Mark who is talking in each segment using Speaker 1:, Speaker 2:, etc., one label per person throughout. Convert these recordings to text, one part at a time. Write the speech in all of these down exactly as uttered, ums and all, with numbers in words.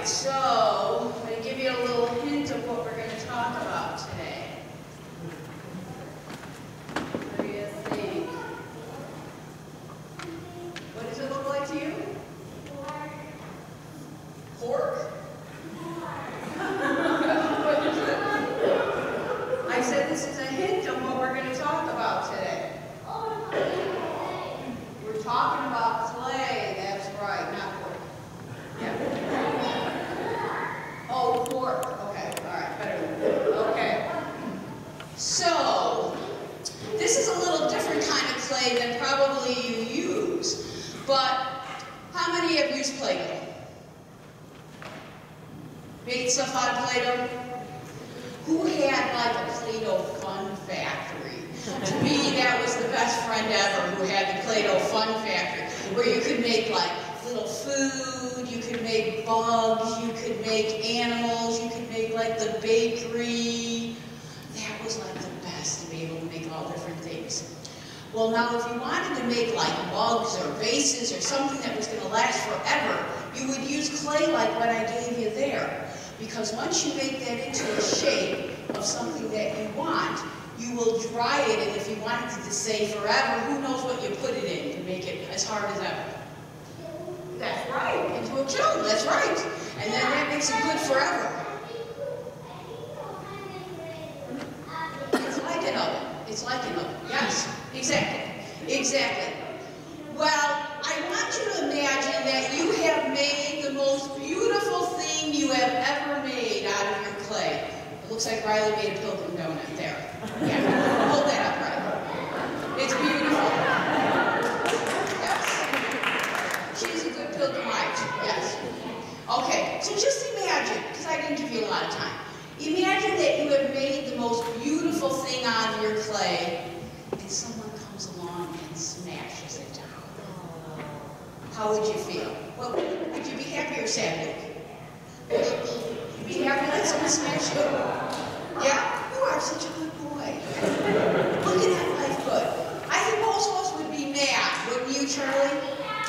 Speaker 1: so I'm going to give you a little hint of what we're going to talk about today. What do you think? What does it look like to you? Pork? I said this is a hint of what we're going to talk about today. We're talking about clay, that's right, not pork. Yeah. Oh, pork. Okay, all right, better than pork. Okay. So, this is a little different kind of clay than probably you use, but how many have used Play-Doh? Made stuff out of Play-Doh? Who had like a Play-Doh fun factory? To me, that was the best friend ever who had the Play-Doh fun factory, where you could make like little food, you could make bugs, you could make animals, you could make like the bakery. That was like the best, to be able to make all different things. Well, now if you wanted to make like bugs or vases or something that was going to last forever, you would use clay like what I gave you there. Because once you make that into a shape of something that you want, you will dry it, and if you wanted it to stay forever, who knows what you put it in to make it as hard as ever? That's right, into a kiln, that's right. And then that makes it good forever. It's like an oven. It's like an oven. Yes, exactly. Exactly. Well, I want you to imagine that you have made the most beautiful thing you have ever made out of your clay. It looks like Riley made a Pilgrim donut there. Yeah, hold that up, Riley. It's beautiful. Yes. She's a good Pilgrimite, yes. Okay, so just imagine, because I didn't give you a lot of time. Imagine that you have made the most beautiful thing out of your clay, and someone comes along and smashes it down. How would you feel? Well, would you be happy or sad? Would you be happy that someone smashed you? Yeah? You are such a good boy. Look at that life good. I think most of us would be mad, wouldn't you, Charlie?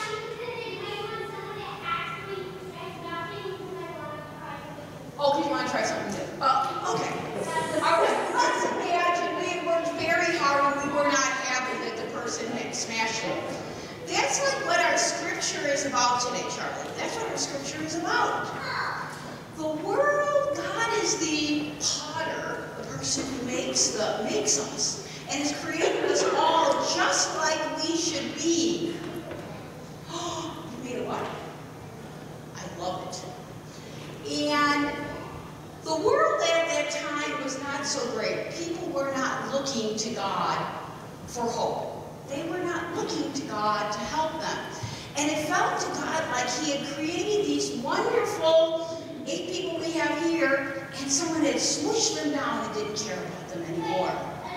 Speaker 1: Oh, because you want to try something new. Oh, okay. All right, let's imagine we had worked very hard and we were not happy that the person had smashed it. That's like what our scripture is about today, Charlie. That's what our scripture is about. The world, God is the potter, the person who makes the makes us, and has created us all just like we should be. Oh, you made a what? I love it. And the world at that time was not so great. People were not looking to God for hope. They were not looking to God to help them. And it felt to God like He had created these wonderful eight people we have here, and someone had smushed them down and didn't care about them anymore.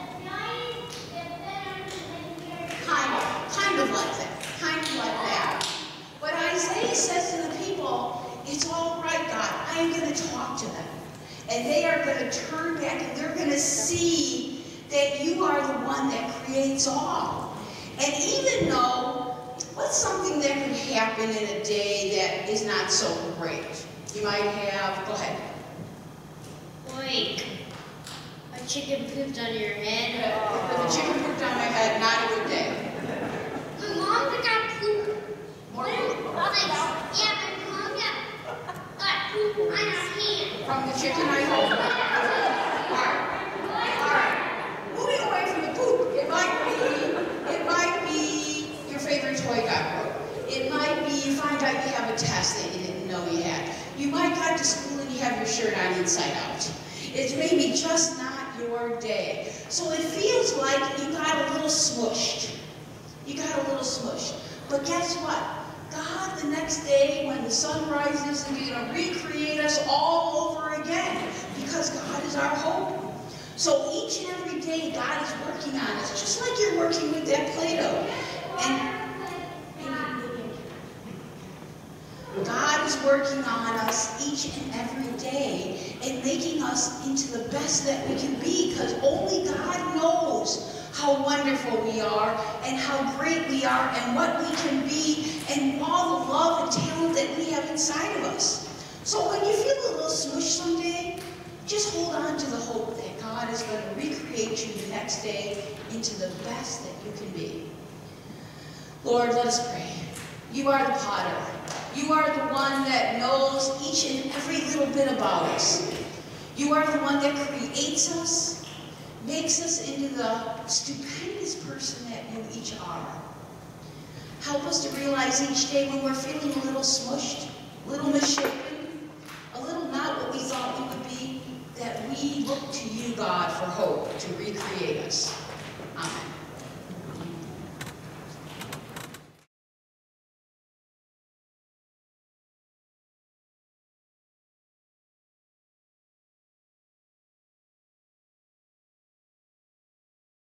Speaker 1: Kind of, kind of like that, kind of like that. But Isaiah says to the people, it's all right, God, I am going to talk to them. And they are going to turn back and they're going to see that you are the one that creates all. And even though, what's something that could happen in a day that is not so great? You might have, go ahead.
Speaker 2: Like, a chicken pooped on your head.
Speaker 1: If a chicken pooped on my head, not a good day.
Speaker 2: My mom got poop.
Speaker 1: More poop.
Speaker 2: Like, yeah, my mom got, got poop on her hand.
Speaker 1: From the chicken, I hope. All right. All right. Moving away from the poop, it might be, it might be your favorite toy got broke. It might be you find out you have a test that you didn't know you had. You might go to school and you have your shirt on inside out. It's maybe just not your day. So it feels like you got a little smushed. You got a little smushed. But guess what? God, the next day when the sun rises, is going to recreate us all over again. Because God is our hope. So each and every day, God is working on us, just like you're working with that Play-Doh. And God is working on us each and every day and making us into the best that we can be, because only God knows how wonderful we are and how great we are and what we can be and all the love and talent that we have inside of us. So when you feel a little smushed someday, just hold on to the hope that God is going to recreate you the next day into the best that you can be. Lord, let us pray. You are the potter. You are the one that knows each and every little bit about us. You are the one that creates us, makes us into the stupendous person that you each are. Help us to realize each day when we're feeling a little smushed, a little misshapen, a little not what we thought we would be, that we look to you, God, for hope to recreate us. Amen.